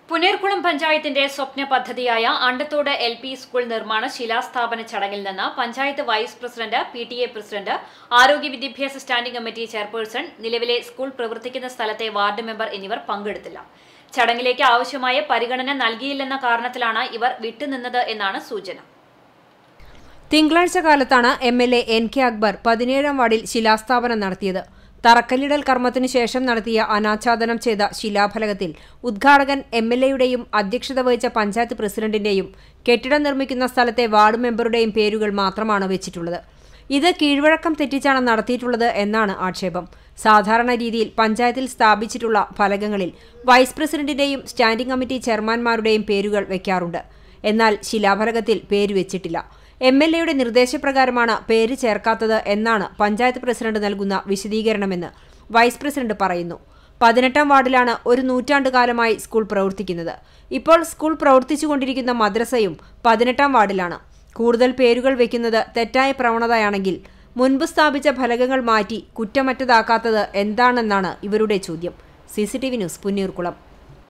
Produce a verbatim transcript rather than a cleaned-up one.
പുനേർകുളം പഞ്ചായത്തിന്റെ സ്വപ്ന പദ്ധതിയായ Andathode L P school നിർമ്മാണ ശിലാസ്ഥാപന ചടങ്ങിൽ നിന്ന് panchayat vice president, P T A president, ആരോഗ്യ വിദ്യാഭ്യാസ സ്റ്റാൻഡിംഗ് കമ്മിറ്റി ചെയർപേഴ്സൺ, നിലവിലെ സ്കൂൾ പ്രവർത്തിക്കുന്ന സ്ഥലത്തെ വാർഡ് മെമ്പർ എന്നിവർ പങ്കെടുത്തില്ല. ചടങ്ങിലേക്ക് ആവശ്യമായ പരിഗണന നൽകിയില്ലെന്ന കാരണത്തിലാണ് ഇവർ വിട്ടുനിന്നത് എന്നാണ് സൂചന. തിങ്കളാഴ്ച കാലത്താണ് M L A N K Akbar പതിനേഴാം വാർഡിൽ ശിലാസ്ഥാപനം നടത്തിയത്. തറക്കല്ലിടൽ കർമ്മത്തിനു ശേഷം നടത്തിയ അനാച്ഛാദനം ചെയ്ത ശിലാഫലകത്തിൽ ഉദ്ഘാടകൻ എം എൽ എയുടെയും അധ്യക്ഷത വഹിച്ച പഞ്ചായത്ത് പ്രസിഡന്റിന്റെയും കെട്ടിടം നിർമ്മിക്കുന്ന സ്ഥലത്തെ വാർഡ് മെമ്പറുടെയും പേരുകൾ മാത്രമാണ് വെച്ചിട്ടുള്ളത്. ഇത് കീഴ്വഴക്കം തെറ്റിച്ചാണ് നടത്തിയിട്ടുള്ളത് എന്നാണ് ആക്ഷേപം. സാധാരണ രീതിയിൽ പഞ്ചായത്തിൽ സ്ഥാപിച്ചിട്ടുള്ള ഫലകങ്ങളിൽ വൈസ് പ്രസിഡന്റിന്റെയും സ്റ്റാൻഡിംഗ് കമ്മിറ്റി ചെയർമാൻമാരുടെയും പേരുകൾ വയ്ക്കാറുണ്ട്. എന്നാൽ ശിലാഫലകത്തിൽ പേര് വെച്ചിട്ടില്ല. എം എൽ എയുടെ നിർദ്ദേശപ്രകാരമാണ് പേര് ചേർക്കാത്തത് എന്നാണ് പഞ്ചായത്ത് പ്രസിഡന്റ് നൽകുന്ന വിശദീകരണമെന്ന് വൈസ് പ്രസിഡന്റ് പറയുന്നു. പതിനെട്ടാം വാർഡിലാണ് ഒരു നൂറ്റാണ്ടുകാലമായി സ്കൂൾ പ്രവർത്തിക്കുന്നത്. ഇപ്പോൾ സ്കൂൾ പ്രവർത്തിച്ചുകൊണ്ടിരിക്കുന്ന മദ്രസയും പതിനെട്ടാം വാർഡിലാണ്. കൂടുതൽ പേരുകൾ വയ്ക്കുന്നത് തെറ്റായ പ്രവണതയാണെങ്കിൽ മുൻപ് സ്ഥാപിച്ച ഫലകങ്ങൾ മാറ്റി കുറ്റമറ്റതാക്കാത്തത് എന്താണെന്നാണ് ഇവരുടെ ചോദ്യം. C C T V news, Punnayurkulam.